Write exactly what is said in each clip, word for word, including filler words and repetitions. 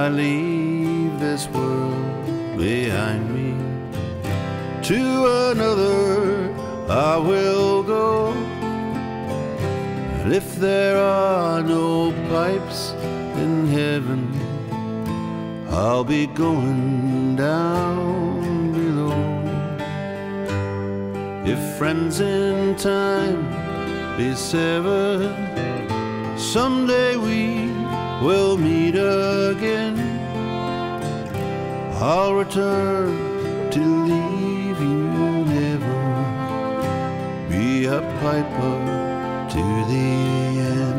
I leave this world behind me. To another I will go, and if there are no pipes in heaven, I'll be going down below. If friends in time be severed, someday we will meet again. I'll return to leave you never, be a piper to the end.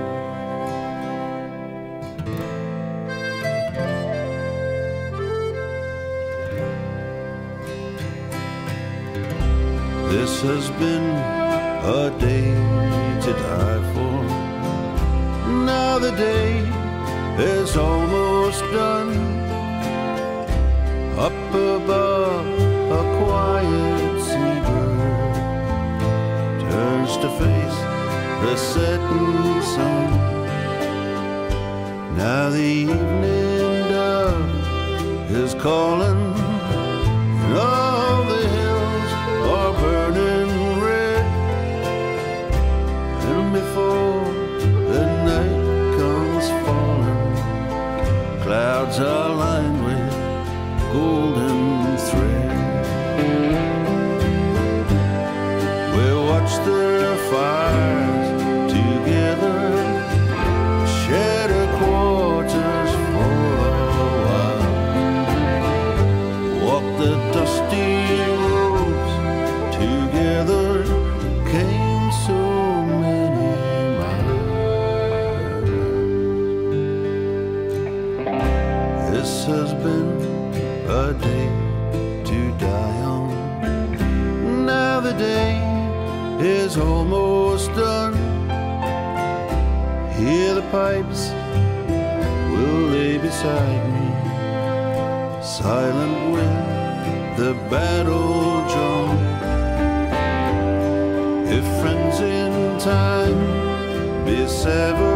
This has been a day to die for. Now the day is almost done. Up above, a quiet seabird turns to face the setting sun. Now the evening dove is calling, and all the hills are burning red. And before the night comes falling, clouds are lined with golden thread. We'll watch their fires together, shed our quarters for a while, walk the dusty roads together, came so many miles. This has been a day to die on. Now the day is almost done. Hear the pipes will lay beside me, silent with the battle drum. If friends in time be severed,